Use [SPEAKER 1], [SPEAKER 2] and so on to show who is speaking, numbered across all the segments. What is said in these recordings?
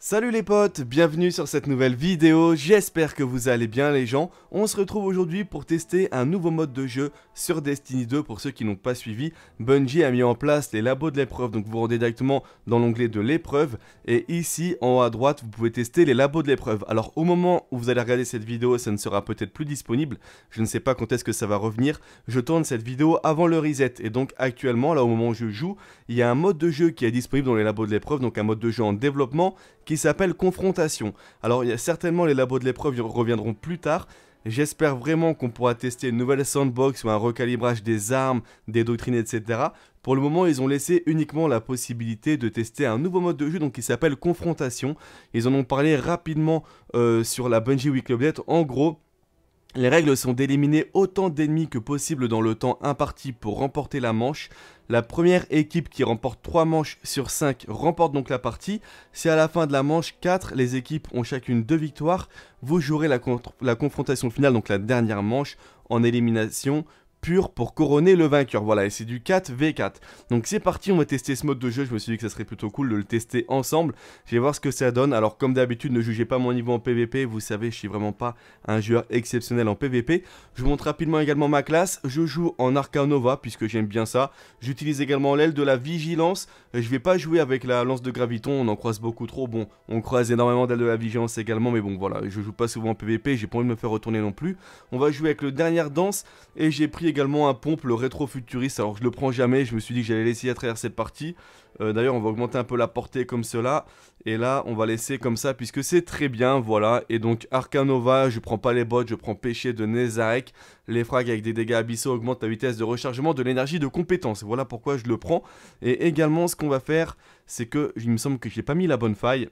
[SPEAKER 1] Salut les potes, bienvenue sur cette nouvelle vidéo, j'espère que vous allez bien les gens. On se retrouve aujourd'hui pour tester un nouveau mode de jeu sur Destiny 2. Pour ceux qui n'ont pas suivi, Bungie a mis en place les labos de l'épreuve, donc vous vous rendez directement dans l'onglet de l'épreuve. Et ici, en haut à droite, vous pouvez tester les labos de l'épreuve. Alors au moment où vous allez regarder cette vidéo, ça ne sera peut-être plus disponible. Je ne sais pas quand est-ce que ça va revenir. Je tourne cette vidéo avant le reset. Et donc actuellement, là au moment où je joue, il y a un mode de jeu qui est disponible dans les labos de l'épreuve, donc un mode de jeu en développement qui s'appelle Confrontation. Alors il y a certainement les labos de l'épreuve reviendront plus tard. J'espère vraiment qu'on pourra tester une nouvelle sandbox ou un recalibrage des armes, des doctrines, etc. Pour le moment, ils ont laissé uniquement la possibilité de tester un nouveau mode de jeu donc qui s'appelle Confrontation. Ils en ont parlé rapidement sur la Bungie Weekly Update. En gros, les règles sont d'éliminer autant d'ennemis que possible dans le temps imparti pour remporter la manche. La première équipe qui remporte 3 manches sur 5 remporte donc la partie. Si à la fin de la manche 4, les équipes ont chacune 2 victoires, vous jouerez la confrontation finale, donc la dernière manche, en élimination pure pour couronner le vainqueur. Voilà, et c'est du 4v4. Donc c'est parti, on va tester ce mode de jeu. Je me suis dit que ça serait plutôt cool de le tester ensemble. Je vais voir ce que ça donne. Alors comme d'habitude, ne jugez pas mon niveau en PvP. Vous savez, je suis vraiment pas un joueur exceptionnel en PvP. Je vous montre rapidement également ma classe. Je joue en Arcanova puisque j'aime bien ça. J'utilise également l'aile de la vigilance. Je vais pas jouer avec la lance de graviton, on en croise beaucoup trop. Bon, on croise énormément d'ailes de la vigilance également, mais bon voilà, je joue pas souvent en PvP, j'ai pas envie de me faire retourner non plus. On va jouer avec le dernière danse et j'ai pris également un pompe, le rétro-futuriste. Alors je le prends jamais, je me suis dit que j'allais l'essayer à travers cette partie. D'ailleurs on va augmenter un peu la portée comme cela. Et là on va laisser comme ça puisque c'est très bien, voilà. Et donc Arcanova, je prends pas les bots, je prends Péché de Nezarec. Les frags avec des dégâts abyssaux augmentent la vitesse de rechargement de l'énergie de compétence. Voilà pourquoi je le prends. Et également ce qu'on va faire, c'est que il me semble que j'ai pas mis la bonne faille.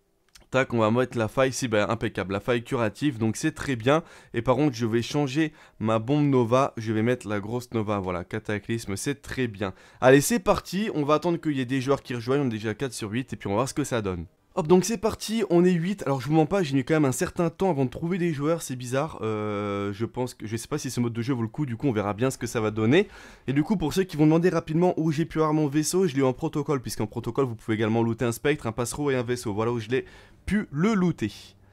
[SPEAKER 1] Tac, on va mettre la faille, si, bah, impeccable, la faille curative, donc c'est très bien. Et par contre, je vais changer ma bombe Nova, je vais mettre la grosse Nova, voilà, cataclysme, c'est très bien. Allez, c'est parti, on va attendre qu'il y ait des joueurs qui rejoignent, on est déjà 4 sur 8, et puis on va voir ce que ça donne. Hop, donc c'est parti, on est 8. Alors je vous mens pas, j'ai mis quand même un certain temps avant de trouver des joueurs, c'est bizarre. Je pense que je sais pas si ce mode de jeu vaut le coup, du coup on verra bien ce que ça va donner. Et du coup pour ceux qui vont demander rapidement où j'ai pu avoir mon vaisseau, je l'ai eu en protocole, puisqu'en protocole vous pouvez également looter un spectre, un passereau et un vaisseau. Voilà où je l'ai pu le looter.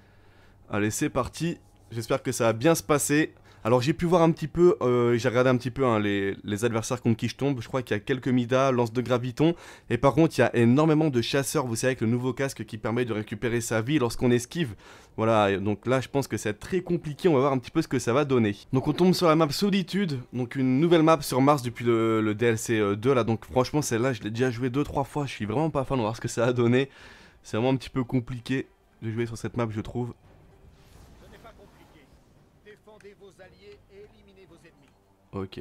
[SPEAKER 1] Allez, c'est parti, j'espère que ça va bien se passer. Alors j'ai pu voir un petit peu, j'ai regardé un petit peu hein, les adversaires contre qui je tombe. Je crois qu'il y a quelques Mida, lance de graviton. Et par contre il y a énormément de chasseurs, vous savez, avec le nouveau casque qui permet de récupérer sa vie lorsqu'on esquive. Voilà, donc là je pense que c'est très compliqué, on va voir un petit peu ce que ça va donner. Donc on tombe sur la map Solitude, donc une nouvelle map sur Mars depuis le DLC 2 là. Donc franchement celle-là je l'ai déjà joué 2-3 fois, je suis vraiment pas fan, on va voir ce que ça a donné. C'est vraiment un petit peu compliqué de jouer sur cette map je trouve.
[SPEAKER 2] Défendez vos alliés et éliminez vos ennemis.
[SPEAKER 1] Ok.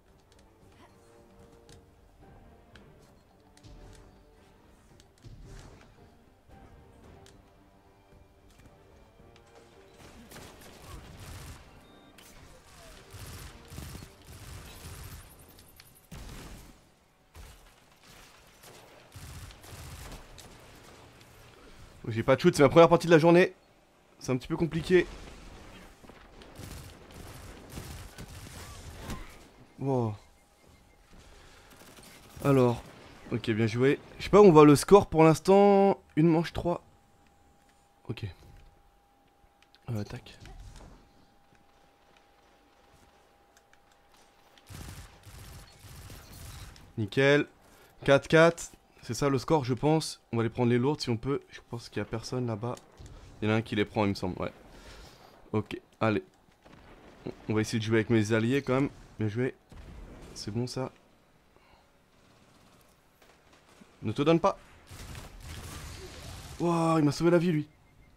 [SPEAKER 1] J'ai pas de shoot, c'est ma première partie de la journée. C'est un petit peu compliqué. Wow. Alors, ok, bien joué. Je sais pas où on va le score pour l'instant. Une manche 3. Ok. Tac. Nickel. 4-4. C'est ça le score, je pense. On va aller prendre les lourdes si on peut. Je pense qu'il y a personne là-bas. Il y en a un qui les prend, il me semble. Ouais. Ok, allez. On va essayer de jouer avec mes alliés quand même. Bien joué. C'est bon ça. Ne te donne pas. Wow, il m'a sauvé la vie lui.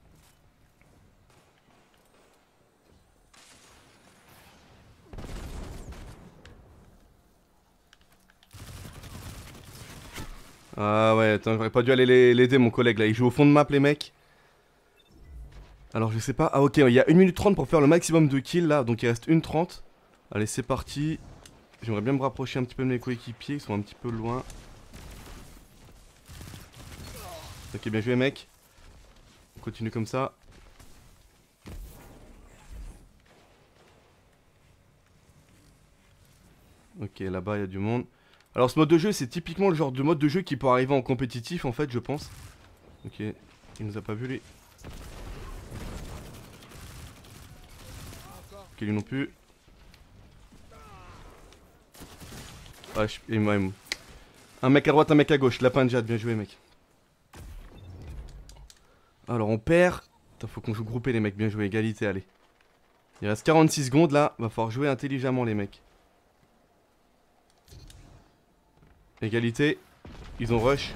[SPEAKER 1] Ah ouais, attends, j'aurais pas dû aller l'aider mon collègue là. Il joue au fond de map les mecs. Alors je sais pas. Ah ok, il y a 1 minute 30 pour faire le maximum de kills là. Donc il reste 1:30. Allez, c'est parti. J'aimerais bien me rapprocher un petit peu de mes coéquipiers. Ils sont un petit peu loin. Ok, bien joué mec. On continue comme ça. Ok, là-bas il y a du monde. Alors ce mode de jeu c'est typiquement le genre de mode de jeu qui peut arriver en compétitif en fait je pense. Ok. Il nous a pas vu lui. Ok, lui non plus. Ah, un mec à droite, un mec à gauche. Lapin de Jade, bien joué, mec. Alors, on perd. Attends, faut qu'on joue groupé, les mecs. Bien joué, égalité, allez. Il reste 46 secondes là. Va falloir jouer intelligemment, les mecs. Égalité. Ils ont rush.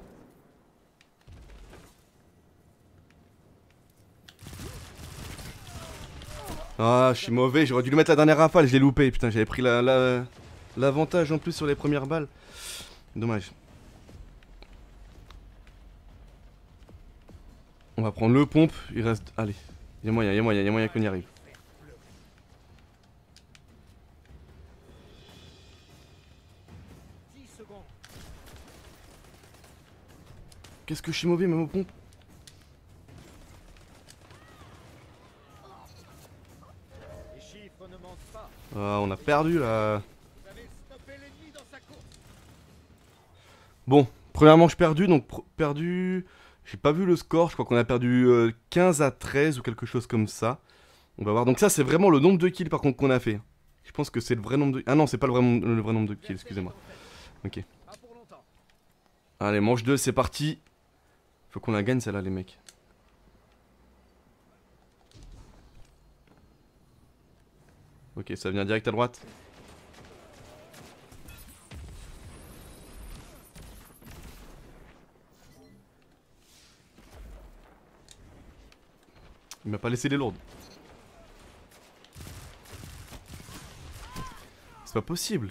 [SPEAKER 1] Ah, je suis mauvais. J'aurais dû lui mettre la dernière rafale. Je l'ai loupé. Putain, j'avais pris l'avantage en plus sur les premières balles. Dommage. On va prendre le pompe. Il reste. Allez. Il y a moyen, qu'on y arrive. Qu'est-ce que je suis mauvais, même au pompe.
[SPEAKER 2] Les chiffres ne mentent pas.
[SPEAKER 1] Ah, on a perdu là.
[SPEAKER 2] Vous avez stoppé l'ennemi dans sa course.
[SPEAKER 1] Bon, première manche perdue, donc perdu. J'ai pas vu le score, je crois qu'on a perdu 15 à 13 ou quelque chose comme ça. On va voir. Donc ça, c'est vraiment le nombre de kills par contre qu'on a fait. Je pense que c'est le vrai nombre de... Ah non, c'est pas le vrai nombre de kills, excusez-moi. Ok.
[SPEAKER 2] Pas pour longtemps.
[SPEAKER 1] Allez, manche 2, c'est parti. Faut qu'on la gagne celle-là, les mecs. Ok, ça vient direct à droite. Il m'a pas laissé les lourdes. C'est pas possible.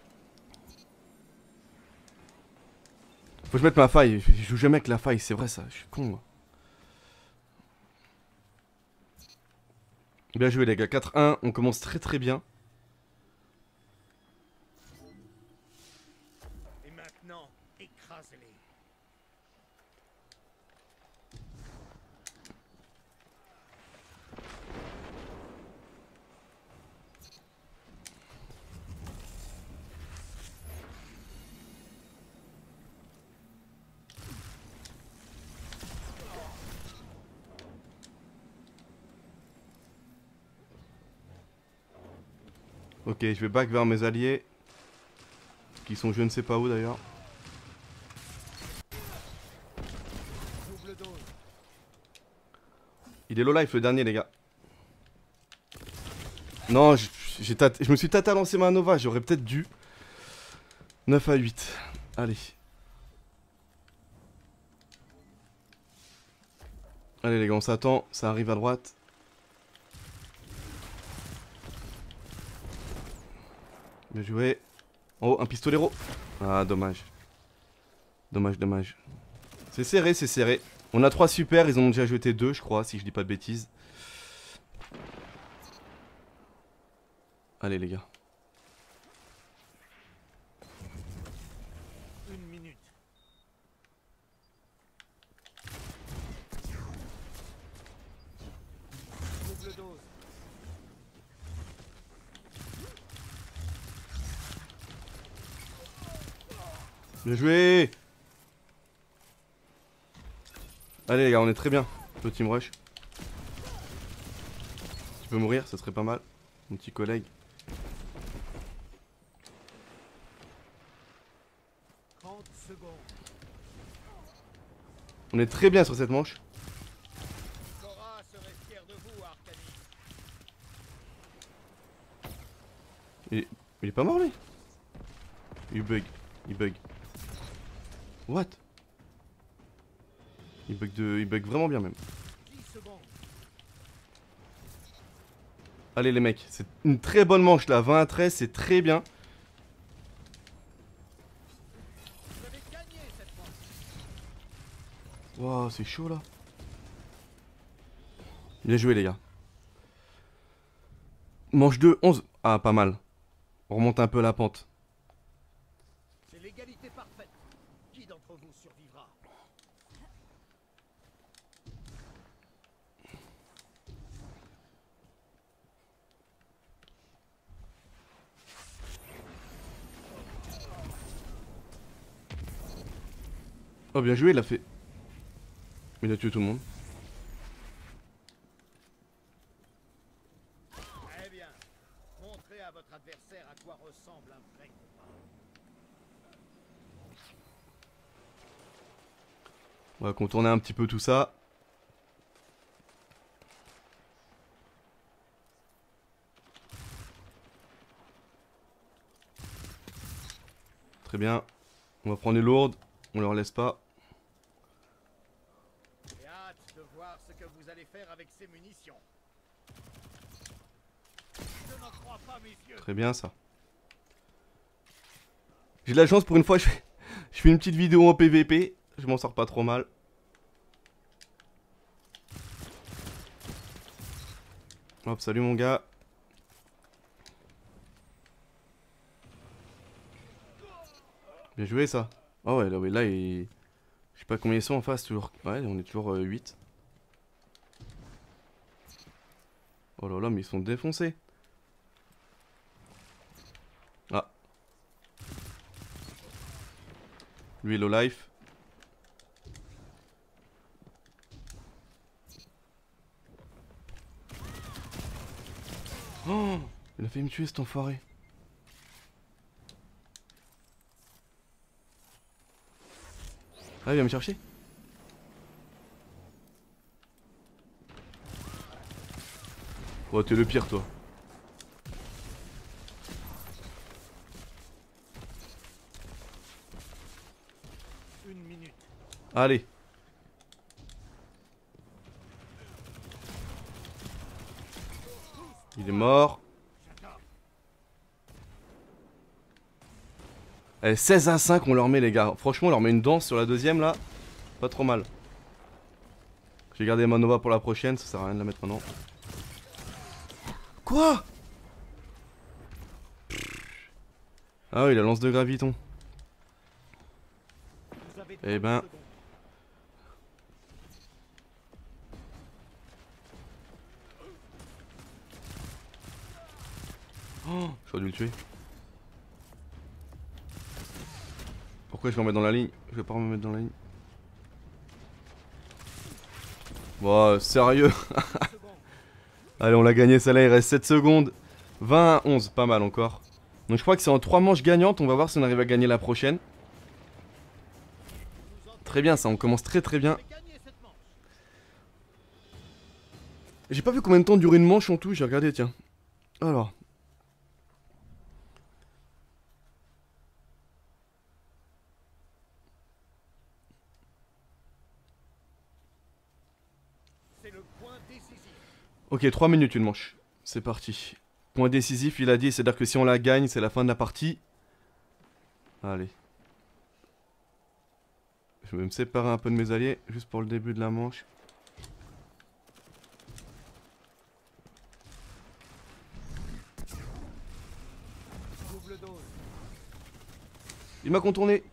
[SPEAKER 1] Faut que je mette ma faille. Je joue jamais avec la faille, c'est vrai ça. Je suis con, moi. Bien joué, les gars. 4-1. On commence très très bien.
[SPEAKER 2] Et maintenant, écrasez-les.
[SPEAKER 1] Ok, je vais back vers mes alliés. Qui sont je ne sais pas où d'ailleurs.
[SPEAKER 2] Double dose.
[SPEAKER 1] Il est low life le dernier, les gars. Non, je me suis tâté à lancer ma Nova. J'aurais peut-être dû. 9 à 8. Allez. Allez, les gars, on s'attend. Ça arrive à droite. Bien joué. Oh, un pistolero. Ah, dommage. Dommage, dommage. C'est serré, c'est serré. On a 3 super, ils en ont déjà jeté 2, je crois, si je dis pas de bêtises. Allez, les gars.
[SPEAKER 2] Une minute. Double dose.
[SPEAKER 1] Bien joué. Allez, les gars, on est très bien. Le team rush. Tu peux mourir, ça serait pas mal. Mon petit collègue.
[SPEAKER 2] 30 secondes.
[SPEAKER 1] On est très bien sur cette manche.
[SPEAKER 2] Cora serait fier de vous, Arcanie.
[SPEAKER 1] Il est pas mort, lui. Il bug. Il bug. What? Il bug vraiment bien même.
[SPEAKER 2] 10 secondes.
[SPEAKER 1] Allez les mecs, c'est une très bonne manche là, 20 à 13, c'est très bien.
[SPEAKER 2] Vous avez gagné cette manche.
[SPEAKER 1] Waouh, c'est chaud là. Bien joué les gars. Manche 2, 11. Ah, pas mal. On remonte un peu la pente.
[SPEAKER 2] C'est l'égalité parfaite. Qui d'entre vous survivra?
[SPEAKER 1] Oh, bien joué, il a fait. Il a tué tout le monde.
[SPEAKER 2] Très bien. Montrez à votre adversaire à quoi ressemble un vrai combat.
[SPEAKER 1] On va contourner un petit peu tout ça. Très bien. On va prendre les lourdes. On leur laisse pas.
[SPEAKER 2] J'ai hâte de voir ce que vous allez faire avec ces munitions. Je n'en crois pas, messieurs.
[SPEAKER 1] Très bien ça. J'ai de la chance pour une fois. Je fais une petite vidéo en PVP. Je m'en sors pas trop mal. Hop, salut mon gars. Bien joué ça. Ah ouais, là il... Je sais pas combien ils sont en face, toujours. Ouais, on est toujours 8. Oh là là, mais ils sont défoncés. Ah. Lui, low life. Oh, il a failli me tuer cet enfoiré. Ah, il vient me chercher. Oh, t'es le pire, toi.
[SPEAKER 2] Une minute.
[SPEAKER 1] Allez. Il est mort. Allez, 16 à 5, on leur met, les gars. Franchement, on leur met une danse sur la deuxième, là. Pas trop mal. J'ai gardé ma Nova pour la prochaine, ça sert à rien de la mettre maintenant. Quoi? Ah oui, la lance de graviton.
[SPEAKER 2] Vous avez
[SPEAKER 1] Eh ben.
[SPEAKER 2] 30 secondes.
[SPEAKER 1] Oh, j'aurais dû le tuer. Pourquoi je vais en mettre dans la ligne? Je vais pas me mettre dans la ligne. Bon, sérieux. Allez, on l'a gagné, celle-là, il reste 7 secondes. 20 à 11, pas mal encore. Donc je crois que c'est en 3 manches gagnantes, on va voir si on arrive à gagner la prochaine. Très bien ça, on commence très très bien.
[SPEAKER 2] Gagnez cette manche.
[SPEAKER 1] J'ai pas vu combien de temps durait une manche en tout, j'ai regardé, tiens. Alors.
[SPEAKER 2] C'est le point décisif.
[SPEAKER 1] Ok, 3 minutes une manche. C'est parti. Point décisif, il a dit, c'est-à-dire que si on la gagne, c'est la fin de la partie. Allez. Je vais me séparer un peu de mes alliés, juste pour le début de la manche.
[SPEAKER 2] Double dose.
[SPEAKER 1] Il m'a contourné.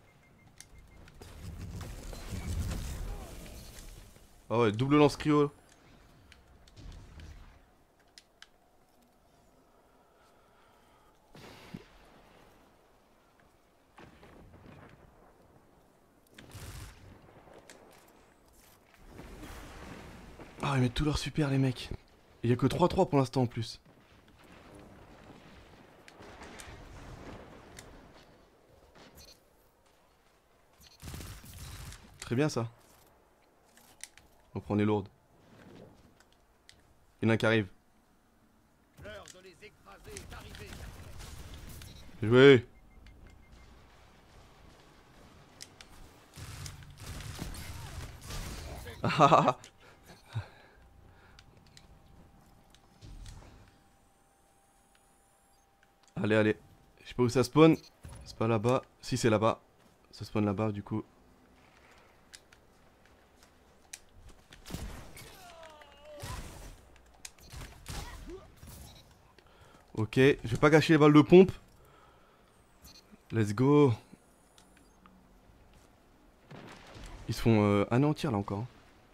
[SPEAKER 1] Ah ouais, double lance cryo. Ah, ils mettent tout leur super, les mecs. Il y a que 3-3 pour l'instant en plus. Très bien ça. On prend les lourdes. Il y en a un qui arrive.
[SPEAKER 2] L'heure de les écraser est arrivée.
[SPEAKER 1] Bien joué. Ah. Allez, allez. Je sais pas où ça spawn. C'est pas là-bas. Si, c'est là-bas. Ça spawn là-bas, du coup. Ok, je vais pas gâcher les balles de pompe. Let's go. Ils se font anéantir là encore.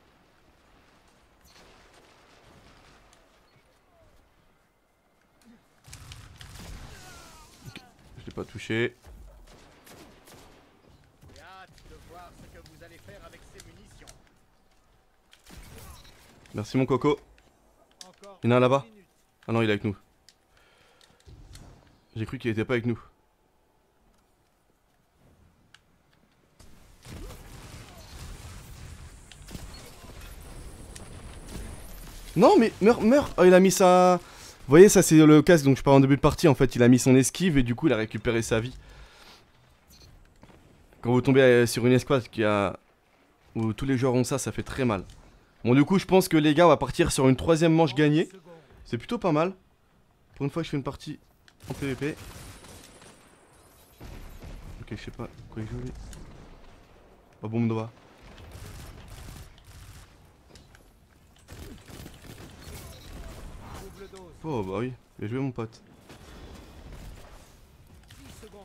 [SPEAKER 1] Ok, je l'ai pas touché.
[SPEAKER 2] J'ai hâte de voir ce que vous allez faire avec ces munitions.
[SPEAKER 1] Merci mon coco.
[SPEAKER 2] Encore
[SPEAKER 1] Il y en a un là-bas.
[SPEAKER 2] 10 minutes.
[SPEAKER 1] Ah non, il est avec nous. J'ai cru qu'il était pas avec nous. Non mais meurs, meurs. Oh, il a mis sa... Vous voyez, ça c'est le casque dont je parle en début de partie. En fait, il a mis son esquive et du coup il a récupéré sa vie. Quand vous tombez sur une escouade où tous les joueurs ont ça, ça fait très mal. Bon du coup je pense que les gars on va partir sur une troisième manche gagnée.
[SPEAKER 2] 30 secondes.
[SPEAKER 1] C'est plutôt pas mal. Pour une fois que je fais une partie en PVP. Ok, je sais pas quoi jouer. Oh bombe Nova.
[SPEAKER 2] Double dose.
[SPEAKER 1] Oh bah oui, bien joué mon pote.
[SPEAKER 2] 10 secondes.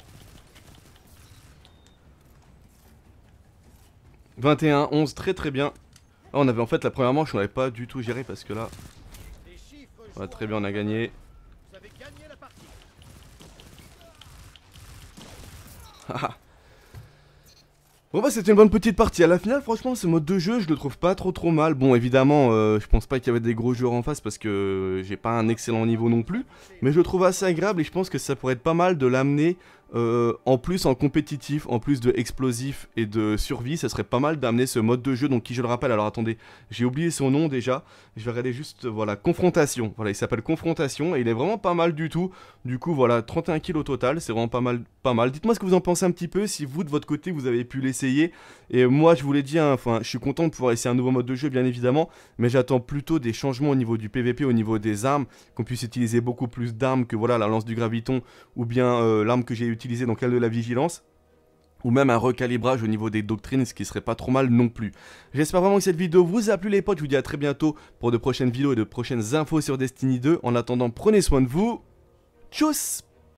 [SPEAKER 1] 21, 11, très très bien. Ah, on avait en fait la première manche, on n'avait pas du tout géré parce que là,
[SPEAKER 2] Les chiffres
[SPEAKER 1] ouais,
[SPEAKER 2] jouent
[SPEAKER 1] très
[SPEAKER 2] en
[SPEAKER 1] bien, on a
[SPEAKER 2] votre
[SPEAKER 1] gagné.
[SPEAKER 2] faveur. Vous avez gagné la partie.
[SPEAKER 1] Bon bah c'était une bonne petite partie. À la finale, franchement, ce mode de jeu, je le trouve pas trop mal. Bon, évidemment, je pense pas qu'il y avait des gros joueurs en face parce que j'ai pas un excellent niveau non plus. Mais je le trouve assez agréable et je pense que ça pourrait être pas mal de l'amener en plus en compétitif, en plus de explosif et de survie. Ça serait pas mal d'amener ce mode de jeu. Donc qui, je le rappelle, alors attendez, j'ai oublié son nom déjà. Je vais regarder juste, voilà, Confrontation. Voilà, il s'appelle Confrontation et il est vraiment pas mal du tout. Du coup, voilà, 31 kills au total, c'est vraiment pas mal. Dites-moi ce que vous en pensez un petit peu, si vous, de votre côté, vous avez pu l'essayer. Et moi, je vous l'ai dit, hein, enfin, je suis content de pouvoir essayer un nouveau mode de jeu, bien évidemment. Mais j'attends plutôt des changements au niveau du PVP, au niveau des armes. Qu'on puisse utiliser beaucoup plus d'armes que, voilà, la lance du graviton. Ou bien l'arme que j'ai utilisée, donc celle de la vigilance. Ou même un recalibrage au niveau des doctrines, ce qui serait pas trop mal non plus. J'espère vraiment que cette vidéo vous a plu les potes. Je vous dis à très bientôt pour de prochaines vidéos et de prochaines infos sur Destiny 2. En attendant, prenez soin de vous. Tchuss!